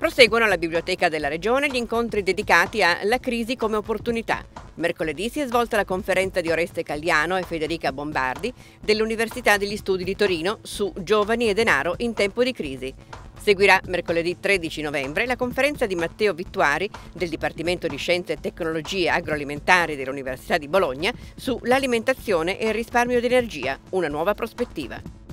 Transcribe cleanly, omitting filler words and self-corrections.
Proseguono alla Biblioteca della Regione gli incontri dedicati alla crisi come opportunità. Mercoledì si è svolta la conferenza di Oreste Cagliano e Federica Bombardi dell'Università degli Studi di Torino su Giovani e denaro in tempo di crisi. Seguirà mercoledì 13 novembre la conferenza di Matteo Vittuari del Dipartimento di Scienze e Tecnologie Agroalimentari dell'Università di Bologna su l'alimentazione e il risparmio di energia, una nuova prospettiva.